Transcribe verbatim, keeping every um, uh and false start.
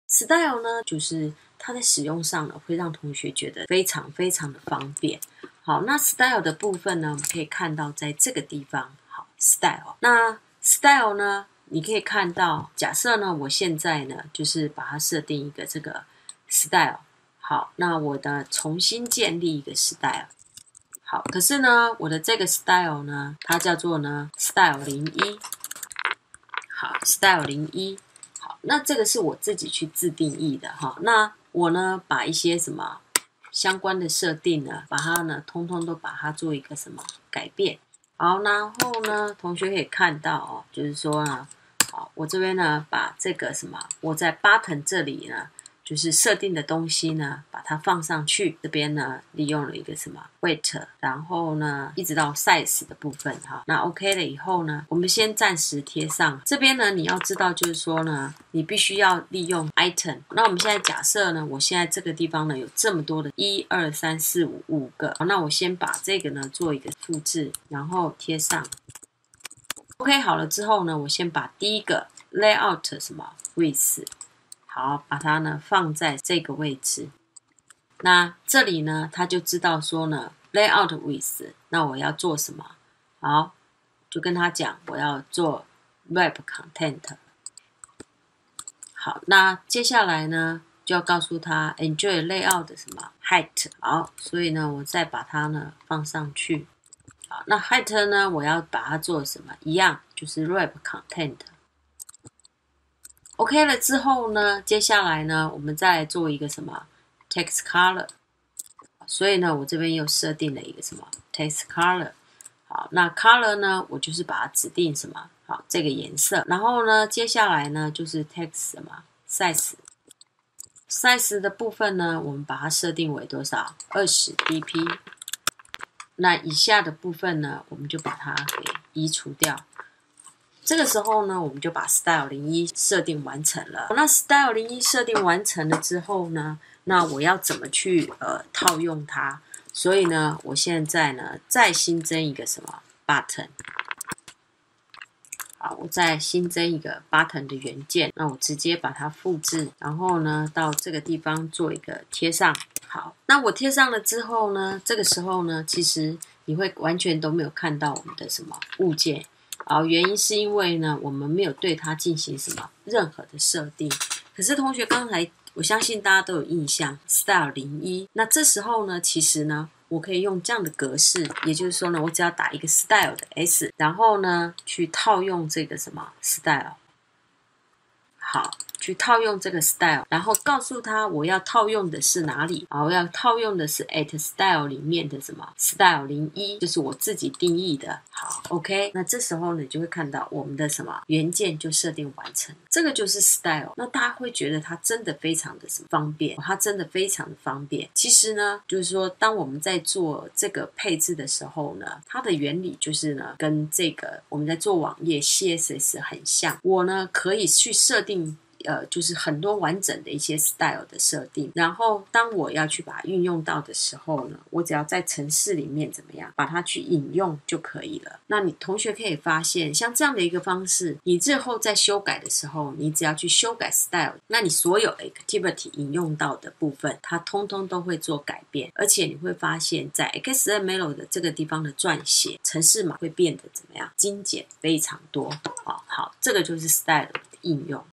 Style 呢，就是它在使用上呢，会让同学觉得非常非常的方便。好，那 Style 的部分呢，我们可以看到在这个地方，好 Style。那 Style 呢，你可以看到，假设呢，我现在呢，就是把它设定一个这个 Style。好，那我的重新建立一个 Style。好，可是呢，我的这个 Style 呢，它叫做呢 Style 零一。好 ，Style 零一。好，那这个是我自己去自定义的哈。那我呢，把一些什么相关的设定呢，把它呢，通通都把它做一个什么改变。好，然后呢，同学可以看到哦，就是说呢，好，我这边呢，把这个什么，我在 button 这里呢。就是设定的东西呢，把它放上去。这边呢，利用了一个什么 weight， 然后呢，一直到 size 的部分哈。那 OK 了以后呢，我们先暂时贴上。这边呢，你要知道就是说呢，你必须要利用 item。那我们现在假设呢，我现在这个地方呢有这么多的一二三四五五个。好，那我先把这个呢做一个复制，然后贴上。OK 好了之后呢，我先把第一个 layout 什么 width。好，把它呢放在这个位置。那这里呢，他就知道说呢 ，layout with， 那我要做什么？好，就跟他讲我要做 wrap content。好，那接下来呢，就要告诉他 enjoy layout 的什么 height。好，所以呢，我再把它呢放上去。好，那 height 呢，我要把它做什么？一样，就是 wrap content。OK 了之后呢，接下来呢，我们再做一个什么 text color。所以呢，我这边又设定了一个什么 text color。好，那 color 呢，我就是把它指定什么？好，这个颜色。然后呢，接下来呢，就是 text 什么 size。size 的部分呢，我们把它设定为多少？二十 D P。那以下的部分呢，我们就把它给移除掉。这个时候呢，我们就把 Style 零一设定完成了。那 Style 零一设定完成了之后呢，那我要怎么去呃套用它？所以呢，我现在呢再新增一个什么 button。好，我再新增一个 button 的元件，那我直接把它复制，然后呢到这个地方做一个贴上。好，那我贴上了之后呢，这个时候呢，其实你会完全都没有看到我们的什么物件。好，原因是因为呢，我们没有对它进行什么任何的设定。可是同学刚才，我相信大家都有印象 ，Style 零一。那这时候呢，其实呢，我可以用这样的格式，也就是说呢，我只要打一个 Style 的 S， 然后呢，去套用这个什么 Style。好，去套用这个 style， 然后告诉他我要套用的是哪里。好，我要套用的是 at style 里面的什么 style 零一，就是我自己定义的。好 ，OK， 那这时候呢，你就会看到我们的什么元件就设定完成。这个就是 style。那大家会觉得它真的非常的什么方便，它真的非常的方便。其实呢，就是说当我们在做这个配置的时候呢，它的原理就是呢，跟这个我们在做网页 C S S 很像。我呢可以去设定。呃，就是很多完整的一些 style 的设定，然后当我要去把它运用到的时候呢，我只要在程式里面怎么样把它去引用就可以了。那你同学可以发现，像这样的一个方式，你日后在修改的时候，你只要去修改 style， 那你所有 activity 引用到的部分，它通通都会做改变，而且你会发现在 X M L 的这个地方的撰写，程式码会变得怎么样精简非常多。好，好，这个就是 style 的应用。